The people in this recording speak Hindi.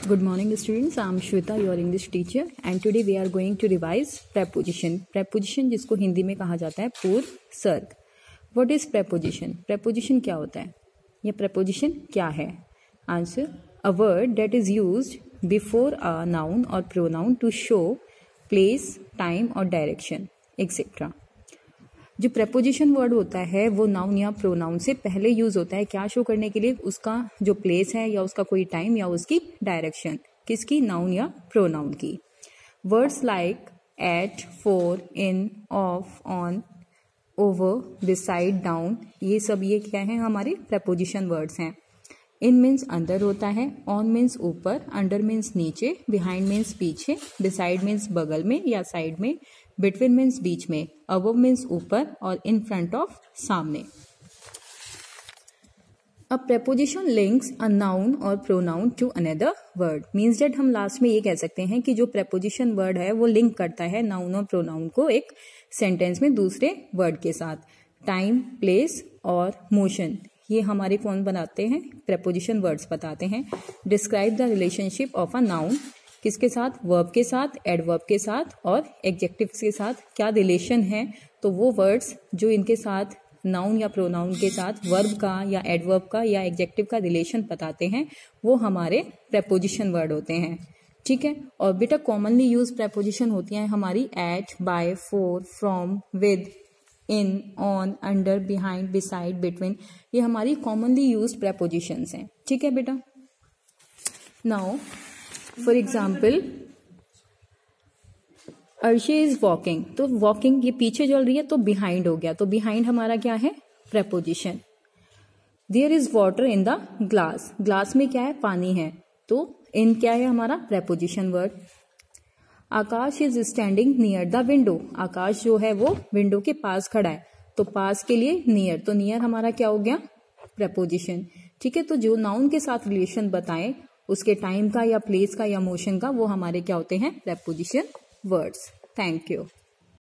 Good morning students, I am Shweta, your English teacher, and today we are going to revise preposition. Preposition जिसको हिंदी में कहा जाता है पूर्व सर्ग. What is preposition? Preposition क्या होता है या preposition क्या है? Answer: a word that is used before a noun or pronoun to show place, time or direction, etc. जो preposition word होता है वो noun या pronoun से पहले यूज होता है क्या शो करने के लिए, उसका जो place है या उसका कोई time या उसकी direction, किसकी, noun या pronoun की. Words like at, for, in, of, on, over, beside, down, ये सब ये क्या है हमारे preposition words हैं. In means अंदर होता है, on means ऊपर, under means नीचे, behind means पीछे, beside means बगल में या साइड में, between means बीच में, above means ऊपर और in front of सामने. A preposition links a noun or pronoun to another word. Means that हम लास्ट में ये कह सकते हैं कि जो preposition word है वो लिंक करता है noun और pronoun को एक सेंटेंस में दूसरे वर्ड के साथ. टाइम, प्लेस और मोशन ये हमारे कौन बनाते हैं, preposition words बताते हैं. Describe the relationship of a noun, किसके साथ, वर्ब के साथ, एडवर्ब के साथ और एडजेक्टिव्स के साथ क्या रिलेशन है. तो वो वर्ड्स जो इनके साथ नाउन या प्रोनाउन के साथ वर्ब का या एडवर्ब का या एडजेक्टिव का रिलेशन बताते हैं वो हमारे प्रेपोजिशन वर्ड होते हैं. ठीक है. और बेटा कॉमनली यूज प्रेपोजिशन होती हैं हमारी at, by, for, from, with, in, on, under, behind, beside, between, ये हमारी कॉमनली यूज्ड प्रेपोजिशंस हैं. ठीक है बेटा. Now for example Arshi is walking, तो वॉकिंग ये पीछे चल रही है तो बिहाइंड हो गया, तो बिहाइंड हमारा क्या है, preposition. There is water in the glass, glass में क्या है, पानी है, तो इन क्या है हमारा preposition word. Akash is standing near the window, Akash जो है वो विंडो के पास खड़ा है, तो पास के लिए नियर, तो नियर हमारा क्या हो गया, प्रेपोजिशन. ठीक है. तो जो नाउन के साथ रिलेशन बताएं उसके टाइम का या प्लेस का या मोशन का वो हमारे क्या होते हैं, प्रेपोजिशन वर्ड्स. Thank you.